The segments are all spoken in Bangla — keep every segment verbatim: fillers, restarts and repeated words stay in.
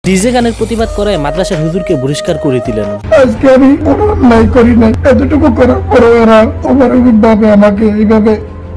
ডিজে গানের প্রতিবাদ করায় মাদ্রাসার হুজুরকে বহিষ্কার করে দিলেন। আজকে আমি কোনো অন্যায় করি নাই, এতটুকু করার পরেও এরা অমানবিকভাবে আমাকে এইভাবে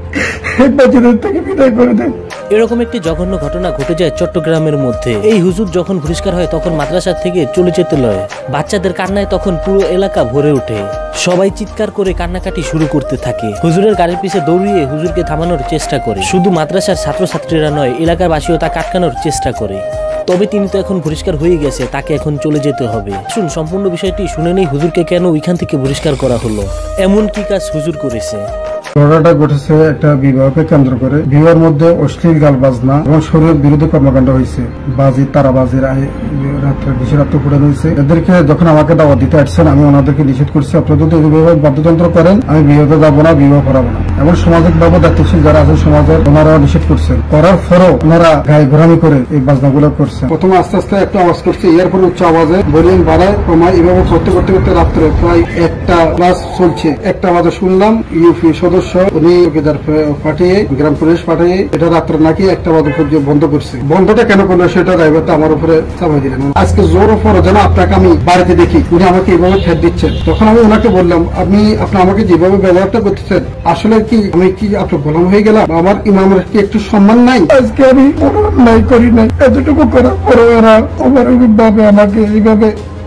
হেফাজতের থেকে বিদায় করে দেয়। এরকম একটি জঘন্য ঘটনা ঘটে যায় চট্টগ্রামের মধ্যে। এই হুজুর যখন বহিষ্কার হয় তখন মাদ্রাসা থেকে চলে যেতে লয়। বাচ্চাদের কান্নায় তখন পুরো এলাকা ভরে ওঠে। সবাই চিৎকার করে কান্নাকাটি শুরু করতে থাকে। হুজুরের গাড়ির পিছে দৌড়িয়ে হুজুরকে থামানোর চেষ্টা করে। শুধু মাদ্রাসার ছাত্রছাত্রীরা নয়, এলাকার বাসীও তাকে আটকানোর চেষ্টা করে। তবে তিনি তো এখন বহিষ্কার হয়ে গেছে, তাকে এখন চলে যেতে হবে। শুন, সম্পূর্ণ বিষয়টি শুনে নেই হুজুরকে কেন ওইখান থেকে বহিষ্কার করা হলো, এমন কি কাজ হুজুর করেছে। ঘটনাটা ঘটেছে একটা বিবাহকে কেন্দ্র করে। বিবাহের মধ্যে অশ্লীল গাল বাজনা এবং শরীর বিরোধী কর্মকাণ্ড হয়েছে। বাজি তারাবাজির রাত্রে বেশি রাত্রে ফুটানো হয়েছে। এদেরকে যখন আমাকে দাওয়াত দিতে আসছেন, আমি ওনাদেরকে নিষেধ করছি, আপনারা যদি বিবাহ বাদ্যযন্ত্র করেন আমি বিবাহে যাবো না, বিবাহ করাবো না। এবং সামাজিক ভাবে দায়িত্বশীল যারা আছেন সমাজের, ওনারা নিষেধ করছেন। করার পরও ওনারা গায়ে ঘোরামি করে এই বাজনাগুলো করছেন। প্রথমে আস্তে আস্তে একটা আওয়াজ করছে, এরপর উচ্চ আওয়াজে ভলিউম বাড়ায় কমায়, এভাবে করতে করতে করতে রাত্রে প্রায় একটা ক্লাস চলছে। একটা আওয়াজে শুনলাম ইউপি সদস্য উনি পাঠিয়ে গ্রাম পুলিশ পাঠিয়ে এটা রাত্রে নাকি একটা বাজে পর্যন্ত বন্ধ করছে। বন্ধটা কেন করলো সেটা দায়িত্ব আমার উপরে চাপাই দিলেন। আজকে জোর উপর যেন আপনাকে আমি বাড়িতে দেখি, উনি আমাকে এইভাবে ঠেট দিচ্ছেন। তখন আমি ওনাকে বললাম, আপনি আপনি আমাকে যেভাবে ব্যবহারটা করতেছেন, আসলে কি আমি কি আপনার গোলাম হয়ে গেলাম? আমার ইমামের কি একটু সম্মান নাই? আজকে আমি কোনো অন্যায় করি নাই, এতটুকু করার পরেও এরা অমানবিকভাবে আমাকে এইভাবে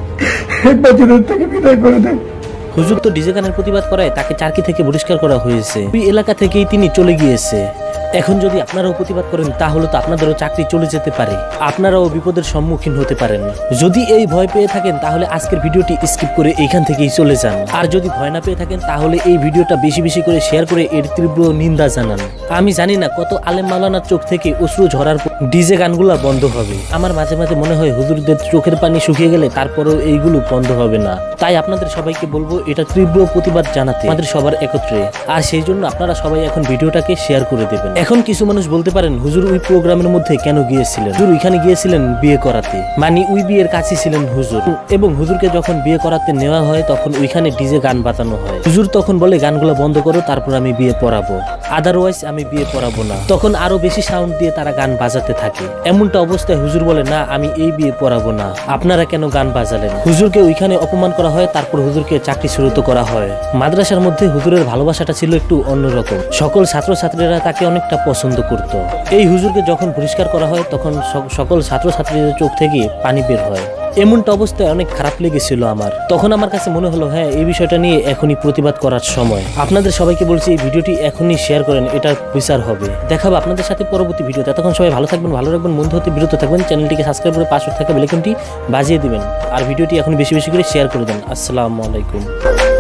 হেফাজতের থেকে বিদায় করে দেয়। হুজুর তো ডিজে গানের প্রতিবাদ করায় তাকে চারকি থেকে বহিষ্কার করা হয়েছে। ওই এলাকা থেকেই তিনি চলে গিয়েছে। এখন যদি আপনারাও প্রতিবাদ করেন তাহলে তো আপনাদেরও চাকরি চলে যেতে পারে, আপনারাও বিপদের সম্মুখীন হতে পারেন। যদি এই ভয় পেয়ে থাকেন তাহলে আজকের ভিডিওটি স্কিপ করে এইখান থেকেই চলে যান। আর যদি ভয় না পেয়ে থাকেন তাহলে এই ভিডিওটা বেশি বেশি করে শেয়ার করে এর তীব্র নিন্দা জানান। আমি জানি না কত আলেম মাওলানার চোখ থেকে অশ্রু ঝরার পর ডিজে গানগুলা বন্ধ হবে। আমার মাঝে মাঝে মনে হয় হুজুরদের চোখের পানি শুকিয়ে গেলে তারপরেও এইগুলো বন্ধ হবে না। তাই আপনাদের সবাইকে বলবো এটা তীব্র প্রতিবাদ জানাতে আমাদের সবার একত্রে। আর সেই জন্য আপনারা সবাই এখন ভিডিওটাকে শেয়ার করে দেবেন। এখন কিছু মানুষ বলতে পারেন, হুজুর ওই প্রোগ্রামের মধ্যে কেন গিয়েছিলেন? হুজুর ওইখানে গিয়েছিলেন বিয়ে করাতে, মানে ওই বিয়ের কাছে ছিলেন হুজুর। এবং হুজুরকে যখন বিয়ে করাতে নেওয়া হয় তখন ওইখানে ডিজে গান বাজানো হয়। হুজুর তখন বলে গানগুলো বন্ধ করো, তারপর আমি বিয়ে পড়াবো, আদারওয়াইজ আমি বিয়ে পড়াবো না। তখন আরো বেশি সাউন্ড দিয়ে তারা গান বাজাতে থাকে। এমনটা অবস্থায় হুজুর বলে, না আমি এই বিয়ে পড়াবো না, আপনারা কেন গান বাজালেন? হুজুরকে ওইখানে অপমান করা হয়, তারপর হুজুরকে চাকরিচ্যুত করা হয়। মাদ্রাসার মধ্যে হুজুরের ভালোবাসাটা ছিল একটু অন্যরকম। সকল ছাত্রছাত্রীরা তাকে অনেকটা পছন্দ করত। এই হুজুরকে যখন বহিষ্কার করা হয় তখন সকল ছাত্রছাত্রীদের চোখ থেকে পানি বের হয়। এমনটা অবস্থায় অনেক খারাপ লেগেছিল আমার। তখন আমার কাছে মনে হলো, হ্যাঁ এই বিষয়টা নিয়ে এখনই প্রতিবাদ করার সময়। আপনাদের সবাইকে বলছি এই ভিডিওটি এখনই শেয়ার করেন, এটার বিচার হবে। দেখাবো আপনাদের সাথে পরবর্তী ভিডিওতে। তখন সবাই ভালো থাকবেন, ভালো রাখবেন, বন্ধু হতে বিরত থাকবেন। চ্যানেলটিকে সাবস্ক্রাইব করে পাশে থাকা বেল আইকনটি বাজিয়ে দিবেন। আর ভিডিওটি এখন বেশি বেশি করে শেয়ার করে দেন। আসসালামু আলাইকুম।